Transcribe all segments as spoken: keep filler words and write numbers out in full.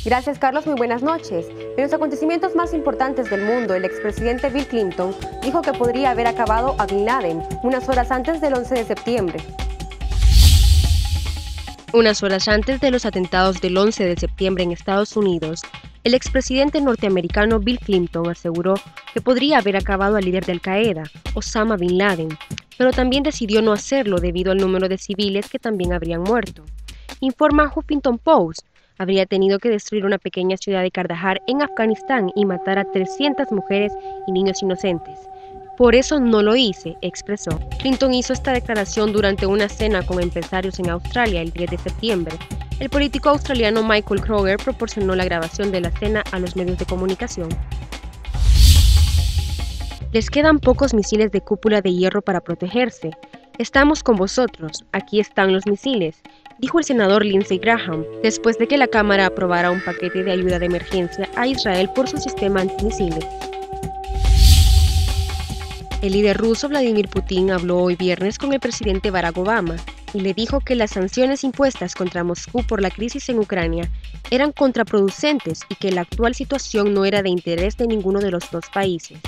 Gracias, Carlos. Muy buenas noches. En los acontecimientos más importantes del mundo, el expresidente Bill Clinton dijo que podría haber acabado a Bin Laden unas horas antes del once de septiembre. Unas horas antes de los atentados del once de septiembre en Estados Unidos, el expresidente norteamericano Bill Clinton aseguró que podría haber acabado al líder de Al-Qaeda, Osama Bin Laden, pero también decidió no hacerlo debido al número de civiles que también habrían muerto. Informa Huffington Post, habría tenido que destruir una pequeña ciudad de Kandahar en Afganistán y matar a trescientas mujeres y niños inocentes. Por eso no lo hice, expresó. Clinton hizo esta declaración durante una cena con empresarios en Australia el diez de septiembre. El político australiano Michael Kroger proporcionó la grabación de la cena a los medios de comunicación. Les quedan pocos misiles de cúpula de hierro para protegerse. Estamos con vosotros, aquí están los misiles, dijo el senador Lindsey Graham, después de que la Cámara aprobara un paquete de ayuda de emergencia a Israel por su sistema antimisiles. El líder ruso Vladimir Putin habló hoy viernes con el presidente Barack Obama y le dijo que las sanciones impuestas contra Moscú por la crisis en Ucrania eran contraproducentes y que la actual situación no era de interés de ninguno de los dos países.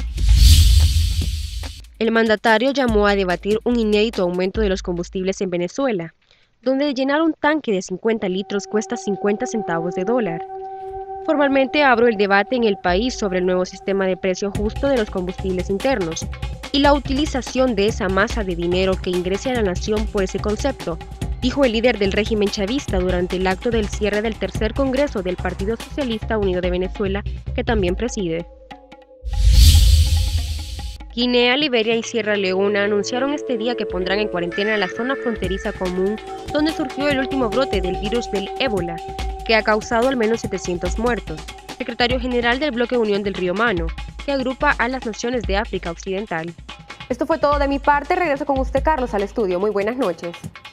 El mandatario llamó a debatir un inédito aumento de los combustibles en Venezuela, donde llenar un tanque de cincuenta litros cuesta cincuenta centavos de dólar. Formalmente abro el debate en el país sobre el nuevo sistema de precio justo de los combustibles internos y la utilización de esa masa de dinero que ingrese a la nación por ese concepto, dijo el líder del régimen chavista durante el acto del cierre del tercer congreso del Partido Socialista Unido de Venezuela, que también preside. Guinea, Liberia y Sierra Leona anunciaron este día que pondrán en cuarentena la zona fronteriza común donde surgió el último brote del virus del ébola, que ha causado al menos setecientos muertos. Secretario General del Bloque Unión del Río Mano, que agrupa a las naciones de África Occidental. Esto fue todo de mi parte. Regreso con usted, Carlos, al estudio. Muy buenas noches.